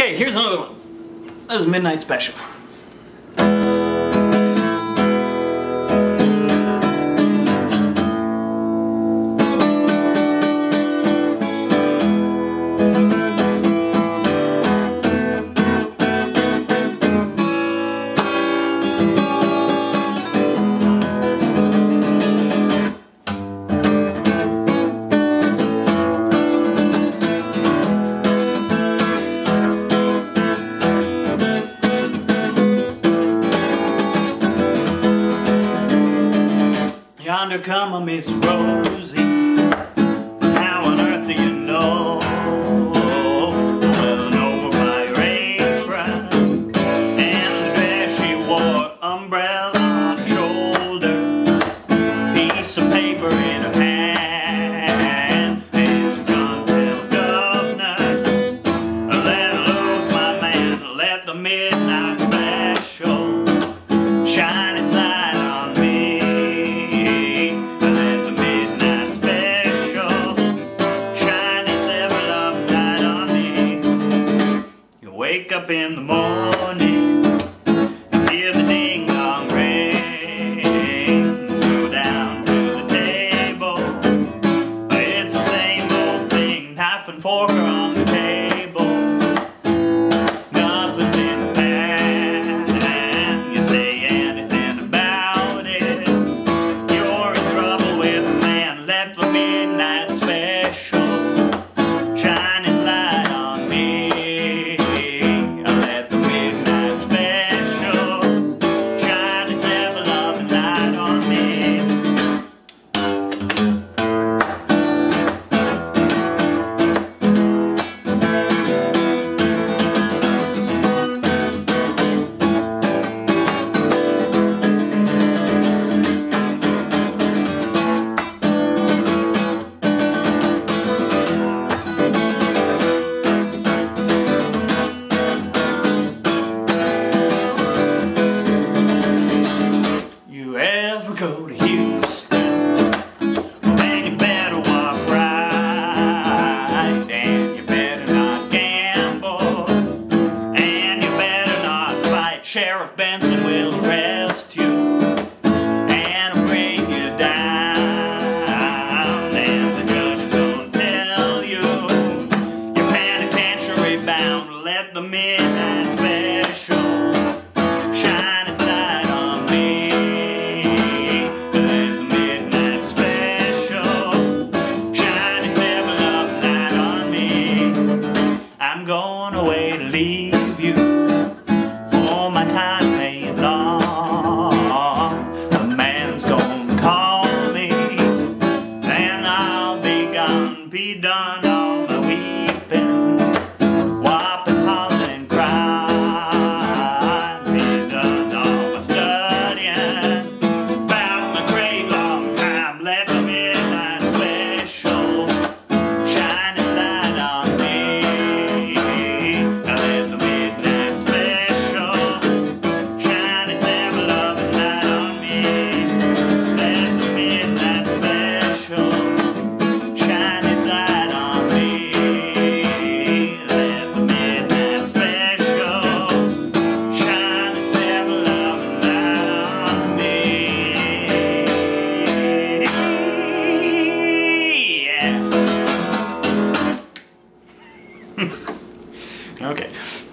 Okay, here's another one. This is Midnight Special. Yonder come a Miss Rosie. How on earth do you know? Well, over by your apron and the dress she wore, umbrella on her shoulder, piece of paper in her hand. It's John tell governor, let loose my man, let the midnight special shine its light on me. Wake up in the morning and hear the ding-dong ring. Go down to the table, it's the same old thing. Knife and fork are on the table, nothing's in the pan. You say anything about it, you're in trouble with a man. Let the midnight special shine its light on me. Go to Houston, well, man, you better walk right, and you better not gamble, and you better not fight. Sheriff Benson will arrest you and bring you down, and the judge is gonna tell you you're penitentiary bound. Let the midnight special shine its light on me. I'm going away to leave you, for my time ain't long. The man's gonna call me, and I'll be gone. Be done all my weeping, whopping, hollering, crying. Be done all my studying about my great long time. Let the midnight special shine its light on me. Okay.